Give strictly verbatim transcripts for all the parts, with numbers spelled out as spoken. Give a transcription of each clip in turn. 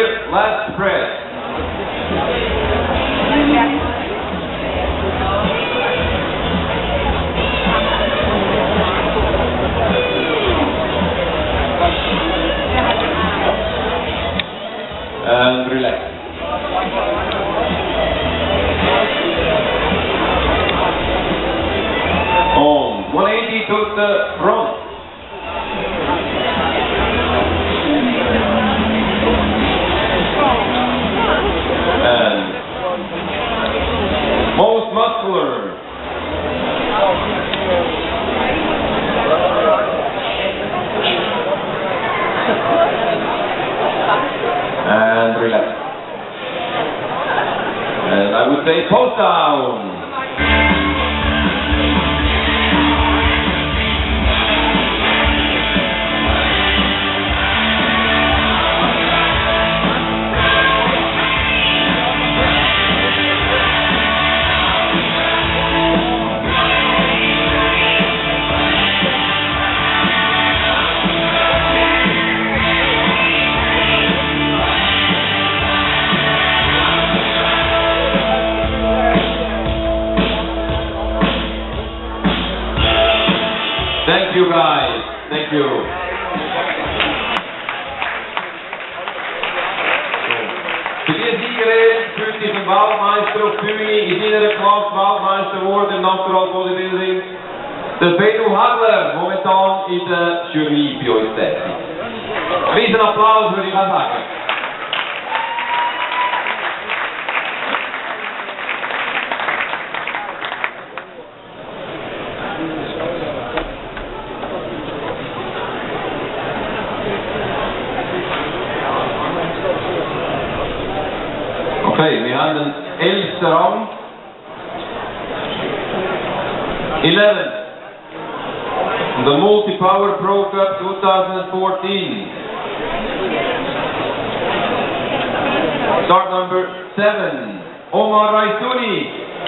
clear, last press. And relax. On one eighty to the front. And most muscular. And relax. And I would say pose down. Thank you guys, thank you. Für die Siegerin führt sich ein Waldmeister auf Bühne, in seiner Klasse Waldmeister geworden im Natural Bodybuilding. Der Benno Hagler, momentan in der Jury bei uns tätig. Riesen Applaus würde ich auch sagen. Okay, wir haben den elften Rang. eleven. The Multi-Power Pro Cup twenty fourteen. Start number seven, Omar Raisuni.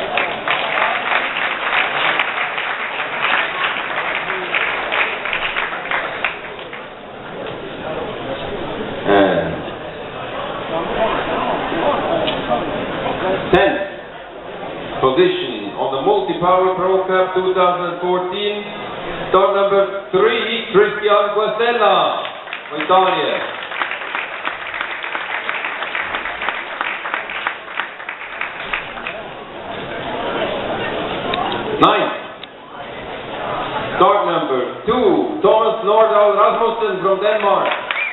tenth position on the Multi-Power Pro Cup twenty fourteen. Start number three, Christian Guastella, Italia. ninth. Start number two, Thomas Nordahl Rasmussen from Denmark.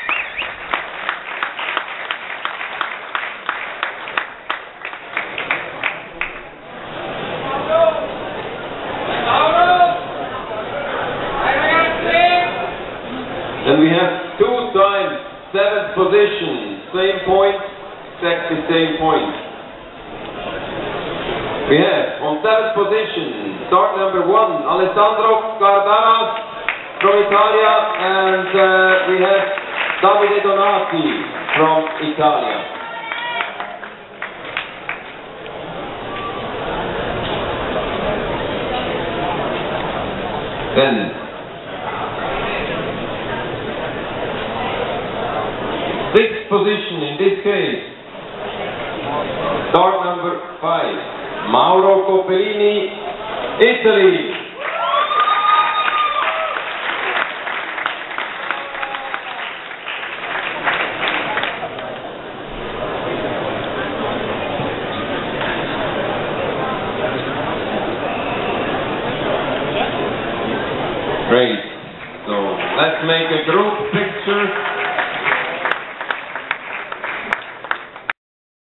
And we have two times seventh position, same point, exactly same point. We have on seventh position, start number one, Alessandro Cardanas from Italia, and uh, we have Davide Donati from Italia. Then sixth position in this case, start number five, Mauro Copellini, Italy. Great. So let's make a group picture.